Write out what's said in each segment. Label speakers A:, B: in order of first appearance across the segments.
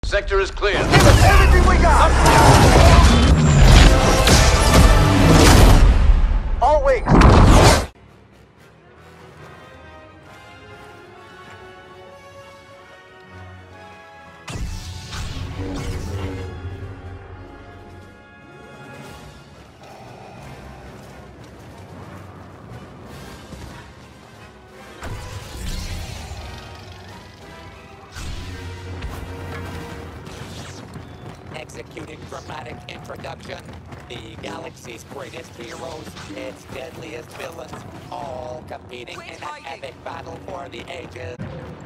A: Sector is clear.
B: Give us everything we got! All wings!
C: Executing dramatic introduction. The galaxy's greatest heroes, its deadliest villains, all competing in an epic battle for the ages.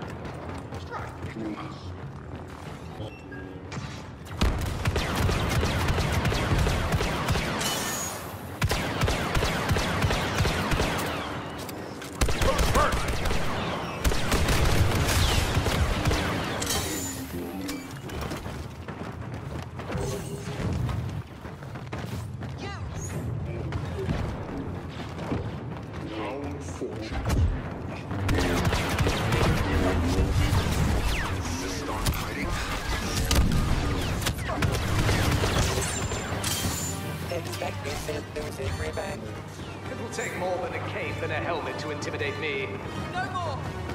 C: Expecting seducing revenge.
B: It will take more than a cape and a helmet to intimidate me.
D: No more!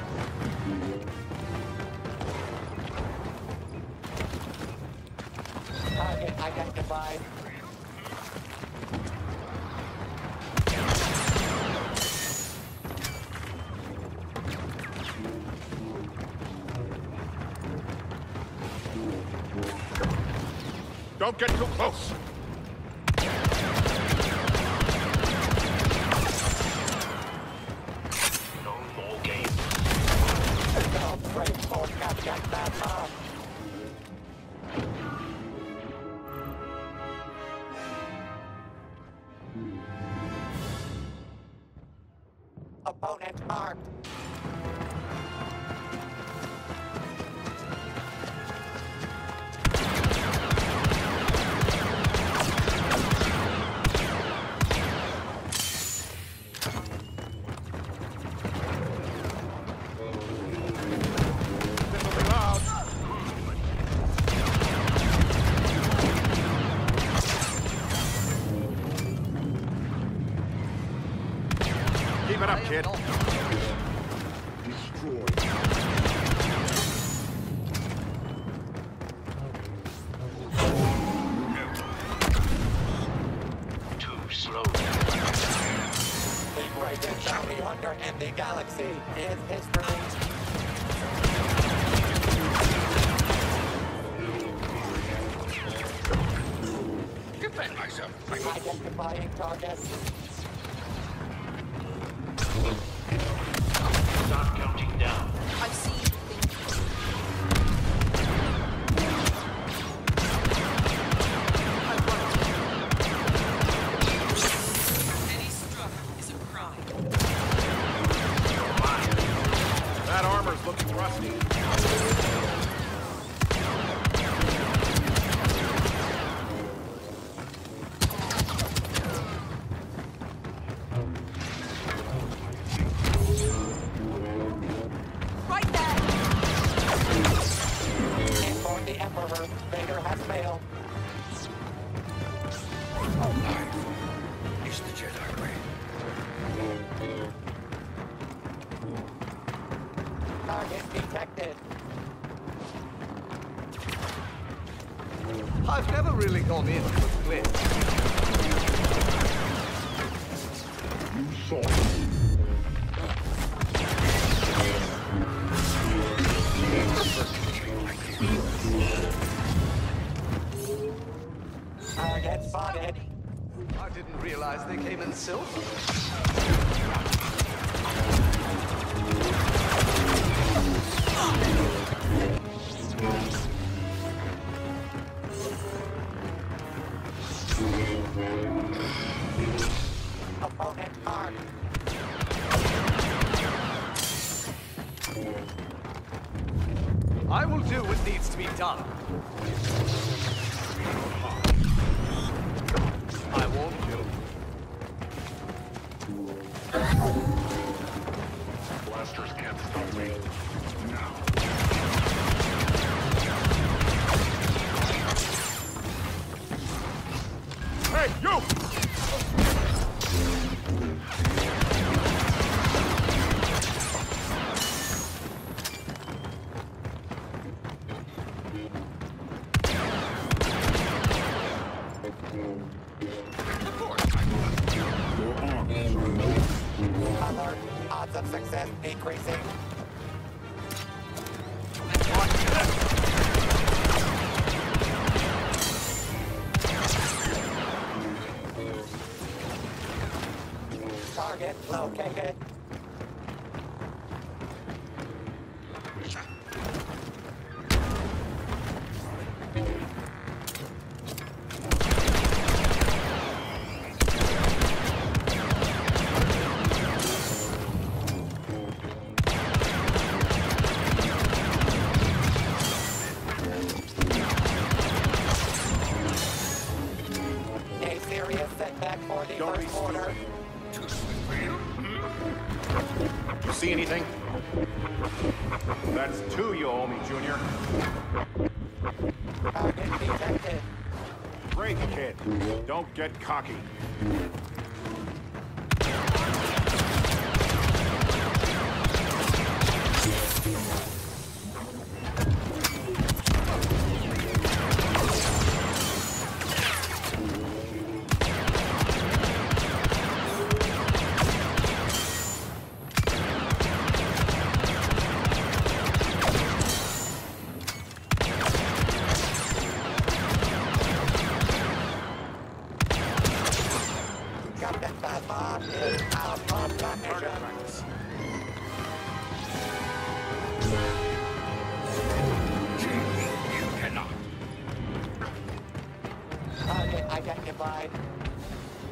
C: Target identified.
A: Don't get too close. No more games.
C: Don't break for Captain Batman. Opponent marked.
A: Keep it up, kid. Too slow.
C: The greatest bounty hunter in the galaxy is history.
A: Defend myself.
C: Identifying targets.
A: Start counting down.
D: I've seen things. Any struggle is a crime.
A: That armor's looking rusty.
D: Right there!
C: For the Emperor, Vader has failed.
A: It's the Jedi way.
C: Target detected.
B: I've never really gone in for the glitch.
C: Target spotted.
B: I didn't realize they came in silver.
C: Opponent marked.
B: I will do what needs to be done. I warned you.
A: Blasters can't stop me. Now.
C: of success decreasing. Target located. A serious setback for the
A: Don't be
C: first order.
A: You see anything? That's two you owe me, Junior.
C: Target detected.
A: Great, kid. Don't get cocky.
C: Captain Phasma is out of
A: Target
C: commission.
A: practice. You cannot.
C: Target identified.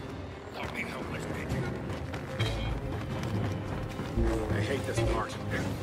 A: I'll be helpless, kid. I hate this part.